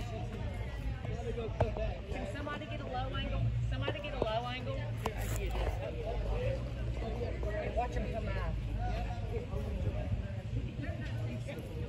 Can somebody get a low angle? Somebody get a low angle? Watch them come out.